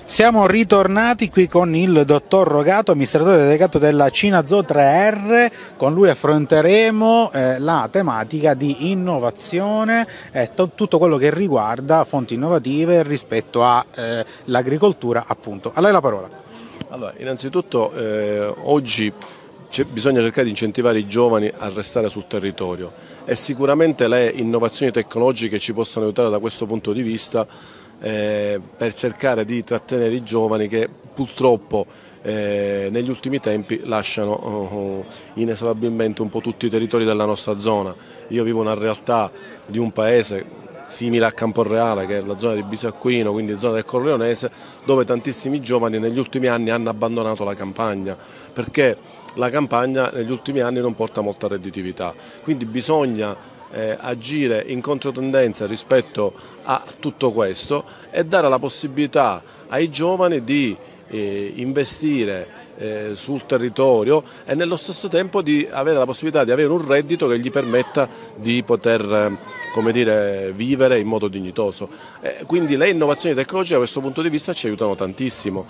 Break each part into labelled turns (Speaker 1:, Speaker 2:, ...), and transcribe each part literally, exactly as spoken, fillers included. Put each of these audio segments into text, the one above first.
Speaker 1: Siamo ritornati qui con il dottor Rogato, amministratore delegato della Cinazoo tre R. Con lui affronteremo eh, la tematica di innovazione e eh, tutto quello che riguarda fonti innovative rispetto all'agricoltura, eh, appunto. A lei la parola.
Speaker 2: Allora, innanzitutto eh, oggi bisogna cercare di incentivare i giovani a restare sul territorio e sicuramente le innovazioni tecnologiche ci possono aiutare da questo punto di vista eh, per cercare di trattenere i giovani che purtroppo eh, negli ultimi tempi lasciano oh, inesorabilmente un po' tutti i territori della nostra zona. Io vivo in una realtà di un paese simile a Camporreale, che è la zona di Bisacquino, quindi zona del Corleonese, dove tantissimi giovani negli ultimi anni hanno abbandonato la campagna, perché la campagna negli ultimi anni non porta molta redditività, quindi bisogna eh, agire in controtendenza rispetto a tutto questo e dare la possibilità ai giovani di eh, investire Eh, sul territorio e nello stesso tempo di avere la possibilità di avere un reddito che gli permetta di poter eh, come dire, vivere in modo dignitoso. Eh, quindi le innovazioni tecnologiche da questo punto di vista ci aiutano tantissimo.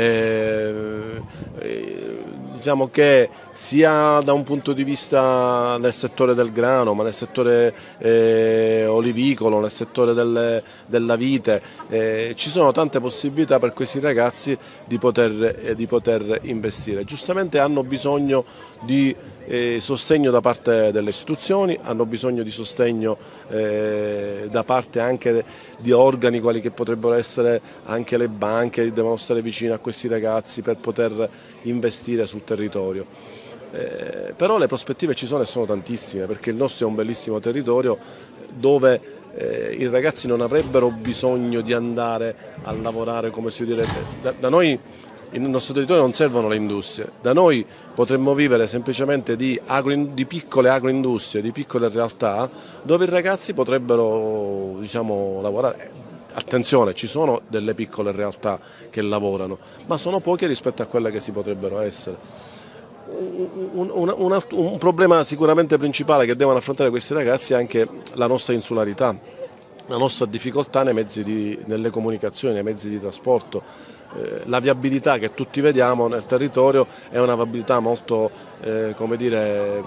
Speaker 2: Eh, eh, diciamo che sia da un punto di vista nel settore del grano, ma nel settore eh, olivicolo, nel settore delle, della vite, eh, ci sono tante possibilità per questi ragazzi di poter, eh, di poter investire. Giustamente hanno bisogno di eh, sostegno da parte delle istituzioni, hanno bisogno di sostegno eh, da parte anche di organi quali che potrebbero essere anche le banche, devono stare vicine a questi ragazzi per poter investire sul territorio. Eh, però le prospettive ci sono e sono tantissime, perché il nostro è un bellissimo territorio dove eh, i ragazzi non avrebbero bisogno di andare a lavorare, come si direbbe. Da, da noi nel nostro territorio non servono le industrie, da noi potremmo vivere semplicemente di, agro, di piccole agroindustrie, di piccole realtà dove i ragazzi potrebbero, diciamo, lavorare. Attenzione, ci sono delle piccole realtà che lavorano, ma sono poche rispetto a quelle che si potrebbero essere. Un, un, un, un problema sicuramente principale che devono affrontare questi ragazzi è anche la nostra insularità, la nostra difficoltà nei mezzi di, nelle comunicazioni, nei mezzi di trasporto. Eh, la viabilità che tutti vediamo nel territorio è una viabilità molto, eh, come dire,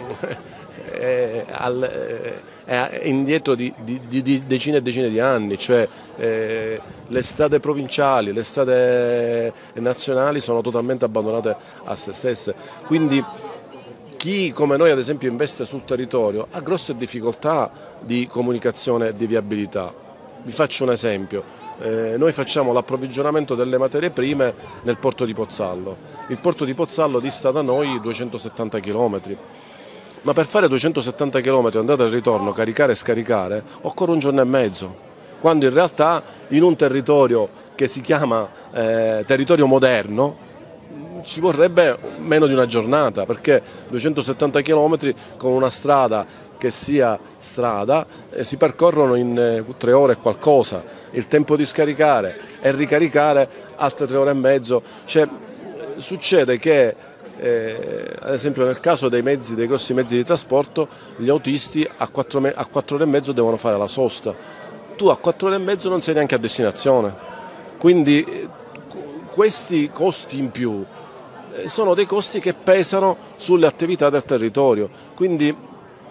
Speaker 2: è, al, è indietro di, di, di decine e decine di anni, cioè eh, le strade provinciali, le strade nazionali sono totalmente abbandonate a se stesse, quindi chi come noi ad esempio investe sul territorio ha grosse difficoltà di comunicazione e di viabilità. Vi faccio un esempio. Eh, noi facciamo l'approvvigionamento delle materie prime nel porto di Pozzallo. Il porto di Pozzallo dista da noi duecentosettanta chilometri, ma per fare duecentosettanta chilometri andata e ritorno, caricare e scaricare, occorre un giorno e mezzo, quando in realtà in un territorio che si chiama eh, territorio moderno ci vorrebbe meno di una giornata, perché duecentosettanta chilometri con una strada che sia strada eh, si percorrono in eh, tre ore e qualcosa, il tempo di scaricare e ricaricare altre tre ore e mezzo, cioè, eh, succede che eh, ad esempio nel caso dei mezzi, dei grossi mezzi di trasporto, gli autisti a quattro, a quattro ore e mezzo devono fare la sosta, tu a quattro ore e mezzo non sei neanche a destinazione, quindi eh, questi costi in più eh, sono dei costi che pesano sulle attività del territorio, quindi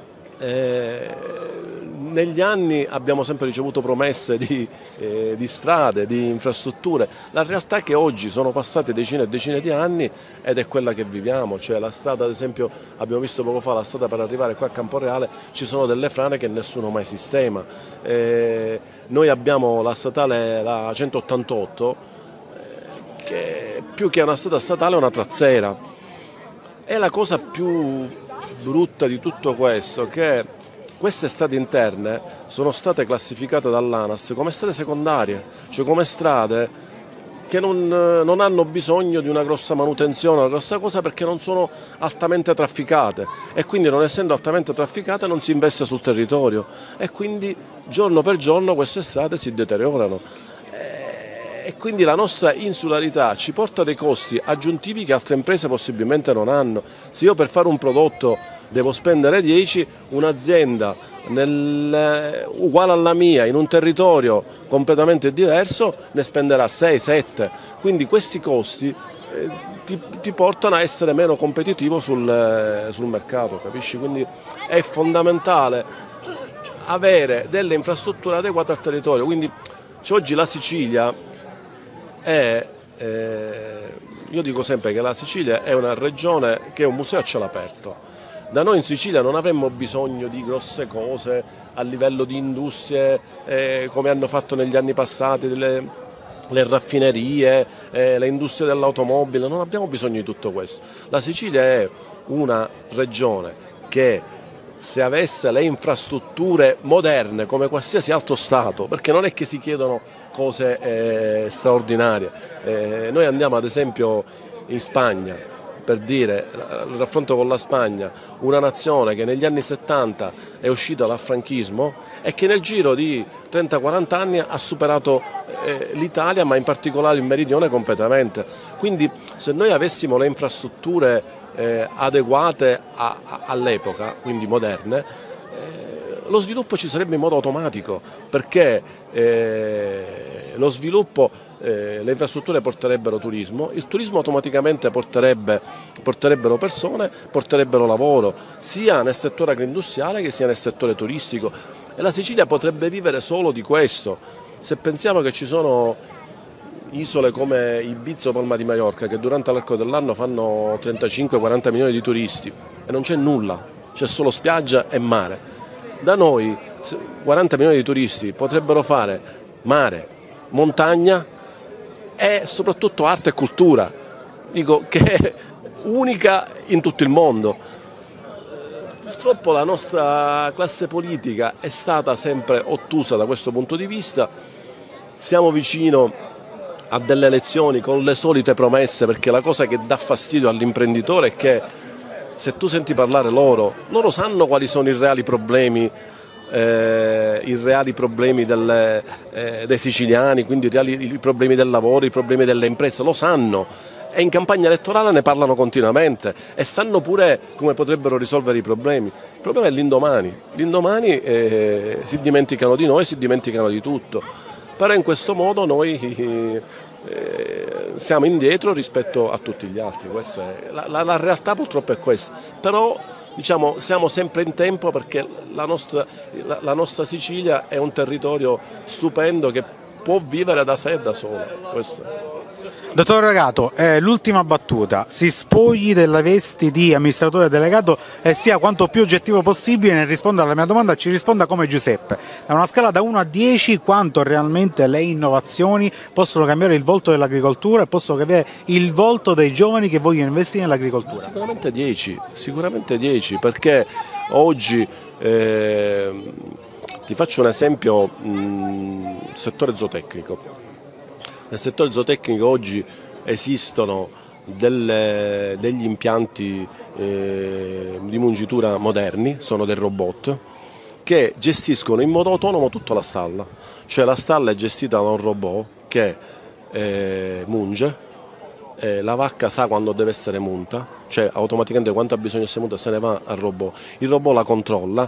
Speaker 2: Eh, negli anni abbiamo sempre ricevuto promesse di, eh, di strade, di infrastrutture, la realtà è che oggi sono passate decine e decine di anni ed è quella che viviamo, cioè la strada, ad esempio abbiamo visto poco fa la strada per arrivare qua a Camporreale, ci sono delle frane che nessuno mai sistema, eh, noi abbiamo la statale, la centottantotto, eh, che più che una strada statale è una trazzera, è la cosa più brutta di tutto questo, che queste strade interne sono state classificate dall'ANAS come strade secondarie, cioè come strade che non, non hanno bisogno di una grossa manutenzione, una grossa cosa, perché non sono altamente trafficate e quindi, non essendo altamente trafficate, non si investe sul territorio e quindi giorno per giorno queste strade si deteriorano. E quindi la nostra insularità ci porta dei costi aggiuntivi che altre imprese possibilmente non hanno. Se io per fare un prodotto devo spendere dieci, un'azienda nel, uguale alla mia in un territorio completamente diverso ne spenderà sei sette, quindi questi costi eh, ti, ti portano a essere meno competitivo sul, sul mercato, capisci? Quindi è fondamentale avere delle infrastrutture adeguate al territorio, quindi cioè, oggi la Sicilia è, eh, io dico sempre che la Sicilia è una regione che è un museo a cielo aperto. Da noi in Sicilia non avremmo bisogno di grosse cose a livello di industrie eh, come hanno fatto negli anni passati, delle, le raffinerie, eh, le industrie dell'automobile, non abbiamo bisogno di tutto questo. La Sicilia è una regione che se avesse le infrastrutture moderne come qualsiasi altro Stato, perché non è che si chiedono cose eh, straordinarie, eh, noi andiamo ad esempio in Spagna, per dire, il raffronto con la Spagna, una nazione che negli anni settanta è uscita dal franchismo e che nel giro di trenta quaranta anni ha superato eh, l'Italia, ma in particolare il meridione completamente. Quindi se noi avessimo le infrastrutture eh, adeguate all'epoca, quindi moderne, eh, lo sviluppo ci sarebbe in modo automatico, perché eh, lo sviluppo Eh, le infrastrutture porterebbero turismo, il turismo automaticamente porterebbe, porterebbero persone, porterebbero lavoro sia nel settore agroindustriale che sia nel settore turistico e la Sicilia potrebbe vivere solo di questo. Se pensiamo che ci sono isole come Ibiza o Palma di Maiorca che durante l'arco dell'anno fanno trentacinque quaranta milioni di turisti e non c'è nulla, c'è solo spiaggia e mare. Da noi quaranta milioni di turisti potrebbero fare mare, montagna e soprattutto arte e cultura, dico che è unica in tutto il mondo. Purtroppo la nostra classe politica è stata sempre ottusa da questo punto di vista, siamo vicino a delle elezioni con le solite promesse, perché la cosa che dà fastidio all'imprenditore è che se tu senti parlare loro, loro sanno quali sono i reali problemi Eh, i reali problemi delle, eh, dei siciliani, quindi i, reali, i problemi del lavoro, i problemi delle imprese, lo sanno e in campagna elettorale ne parlano continuamente e sanno pure come potrebbero risolvere i problemi. Il problema è l'indomani, l'indomani eh, si dimenticano di noi, si dimenticano di tutto, però in questo modo noi eh, siamo indietro rispetto a tutti gli altri. Questa è, la, la, la realtà purtroppo è questa, però diciamo, siamo sempre in tempo perché la nostra, la, la nostra Sicilia è un territorio stupendo che può vivere da sé e da sola. Questo.
Speaker 1: Dottor Rogato, eh, l'ultima battuta, si spogli delle vesti di amministratore delegato e sia quanto più oggettivo possibile nel rispondere alla mia domanda, ci risponda come Giuseppe. Da una scala da uno a dieci, quanto realmente le innovazioni possono cambiare il volto dell'agricoltura e possono cambiare il volto dei giovani che vogliono investire nell'agricoltura?
Speaker 2: Sicuramente dieci, sicuramente dieci, perché oggi, eh, ti faccio un esempio, mh, settore zootecnico. Nel settore zootecnico oggi esistono delle, degli impianti eh, di mungitura moderni, sono dei robot, che gestiscono in modo autonomo tutta la stalla, cioè la stalla è gestita da un robot che eh, munge, eh, la vacca sa quando deve essere munta, cioè automaticamente quanto ha bisogno di essere munta se ne va al robot, il robot la controlla,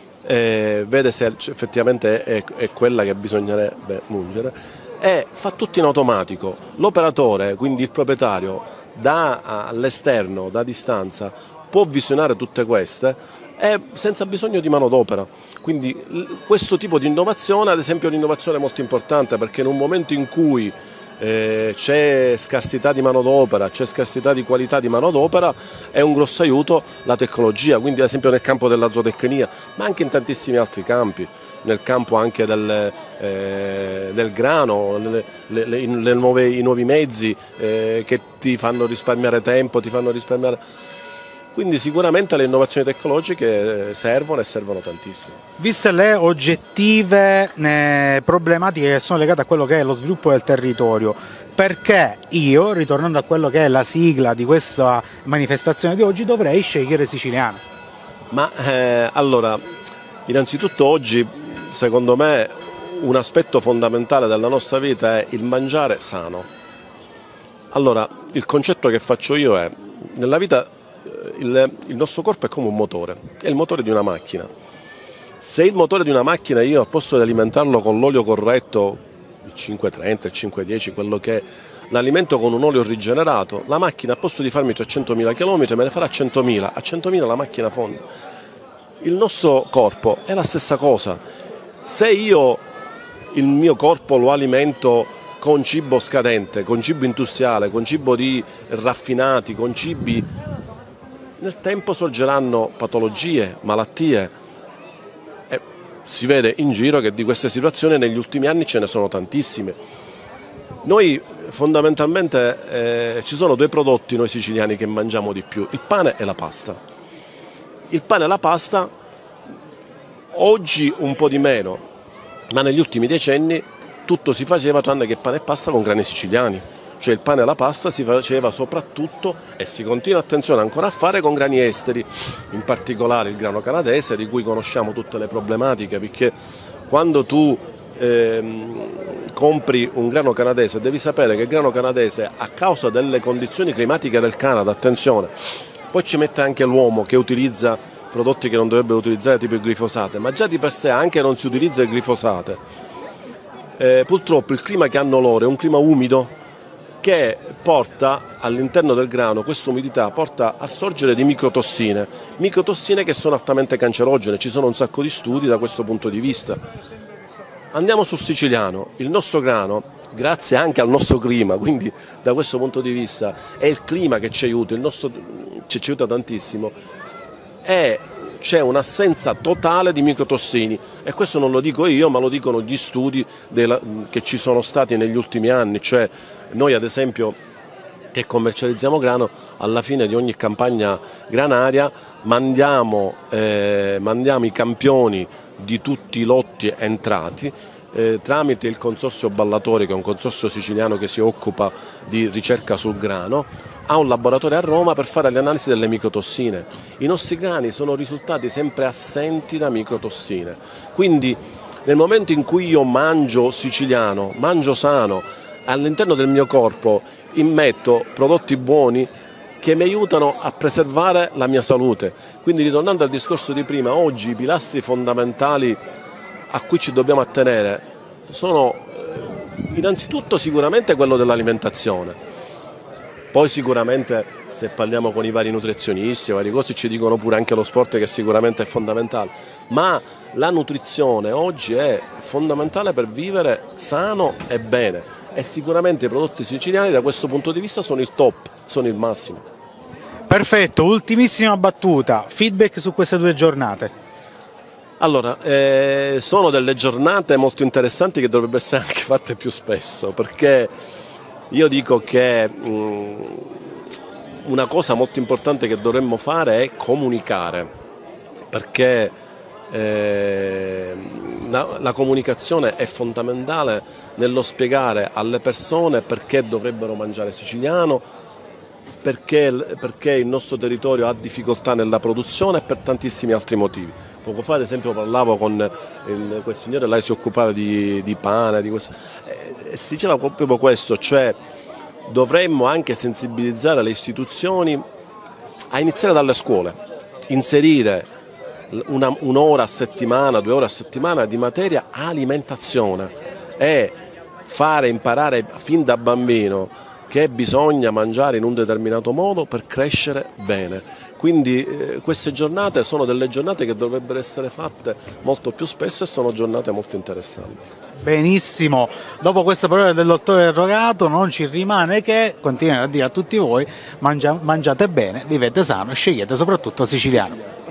Speaker 2: eh, vede se effettivamente è, è quella che bisognerebbe mungere, e fa tutto in automatico. L'operatore, quindi il proprietario, da all'esterno, da distanza, può visionare tutte queste e senza bisogno di manodopera. Quindi questo tipo di innovazione, ad esempio, è un'innovazione molto importante, perché in un momento in cui eh, c'è scarsità di manodopera, c'è scarsità di qualità di manodopera, è un grosso aiuto la tecnologia, quindi ad esempio nel campo della zootecnia, ma anche in tantissimi altri campi, nel campo anche del, eh, del grano, le, le, le, le nuove, i nuovi mezzi eh, che ti fanno risparmiare tempo, ti fanno risparmiare. Quindi sicuramente le innovazioni tecnologiche servono e servono tantissimo.
Speaker 1: Viste le oggettive eh, problematiche che sono legate a quello che è lo sviluppo del territorio, perché io, ritornando a quello che è la sigla di questa manifestazione di oggi, dovrei scegliere siciliano?
Speaker 2: Ma eh, allora, innanzitutto oggi, secondo me, un aspetto fondamentale della nostra vita è il mangiare sano. Allora, il concetto che faccio io è, nella vita il, il nostro corpo è come un motore, è il motore di una macchina. Se il motore di una macchina io al posto di alimentarlo con l'olio corretto, il cinquecentotrenta, il cinquecentodieci, quello che è, l'alimento con un olio rigenerato, la macchina al posto di farmi trecentomila chilometri me ne farà centomila, a centomila la macchina fonda. Il nostro corpo è la stessa cosa. Se io il mio corpo lo alimento con cibo scadente, con cibo industriale, con cibo di raffinati, con cibi, nel tempo sorgeranno patologie, malattie. E si vede in giro che di queste situazioni negli ultimi anni ce ne sono tantissime. Noi fondamentalmente eh, ci sono due prodotti noi siciliani che mangiamo di più, il pane e la pasta. Il pane e la pasta oggi un po' di meno, ma negli ultimi decenni tutto si faceva tranne che pane e pasta con grani siciliani. Cioè il pane e la pasta si faceva soprattutto e si continua, attenzione, ancora a fare con grani esteri, in particolare il grano canadese, di cui conosciamo tutte le problematiche, perché quando tu ehm, compri un grano canadese devi sapere che il grano canadese, a causa delle condizioni climatiche del Canada, attenzione, poi ci mette anche l'uomo che utilizza prodotti che non dovrebbe utilizzare, tipo il glifosate, ma già di per sé anche non si utilizza il glifosate. Eh, purtroppo il clima che hanno loro è un clima umido, che porta all'interno del grano, questa umidità porta al sorgere di microtossine, microtossine che sono altamente cancerogene, ci sono un sacco di studi da questo punto di vista. Andiamo sul siciliano, il nostro grano, grazie anche al nostro clima, quindi da questo punto di vista è il clima che ci aiuta, il nostro, ci, ci aiuta tantissimo, e c'è un'assenza totale di microtossini, e questo non lo dico io, ma lo dicono gli studi della, che ci sono stati negli ultimi anni. Cioè noi ad esempio che commercializziamo grano, alla fine di ogni campagna granaria mandiamo, eh, mandiamo i campioni di tutti i lotti entrati eh, tramite il consorzio Ballatori, che è un consorzio siciliano che si occupa di ricerca sul grano, a un laboratorio a Roma per fare le analisi delle microtossine. I nostri grani sono risultati sempre assenti da microtossine, quindi nel momento in cui io mangio siciliano, mangio sano, all'interno del mio corpo immetto prodotti buoni che mi aiutano a preservare la mia salute. Quindi, ritornando al discorso di prima, oggi i pilastri fondamentali a cui ci dobbiamo attenere sono innanzitutto sicuramente quello dell'alimentazione. Poi sicuramente, se parliamo con i vari nutrizionisti, i vari cosi, ci dicono pure anche lo sport, che sicuramente è fondamentale, ma la nutrizione oggi è fondamentale per vivere sano e bene, e sicuramente i prodotti siciliani da questo punto di vista sono il top, sono il massimo.
Speaker 1: Perfetto, ultimissima battuta, feedback su queste due giornate.
Speaker 2: Allora, eh, sono delle giornate molto interessanti che dovrebbero essere anche fatte più spesso, perché io dico che mh, una cosa molto importante che dovremmo fare è comunicare, perché eh, la, la comunicazione è fondamentale nello spiegare alle persone perché dovrebbero mangiare siciliano, perché, perché il nostro territorio ha difficoltà nella produzione e per tantissimi altri motivi. Poco fa ad esempio parlavo con il, quel signore, lei si occupava di, di pane, di questo, e si diceva proprio questo, cioè dovremmo anche sensibilizzare le istituzioni a iniziare dalle scuole, inserire una, un'ora a settimana, due ore a settimana di materia alimentazione e fare imparare fin da bambino che bisogna mangiare in un determinato modo per crescere bene. Quindi eh, queste giornate sono delle giornate che dovrebbero essere fatte molto più spesso e sono giornate molto interessanti.
Speaker 1: Benissimo, dopo queste parole del dottore Rogato non ci rimane che continuare a dire a tutti voi: mangia, mangiate bene, vivete sano e scegliete soprattutto siciliano.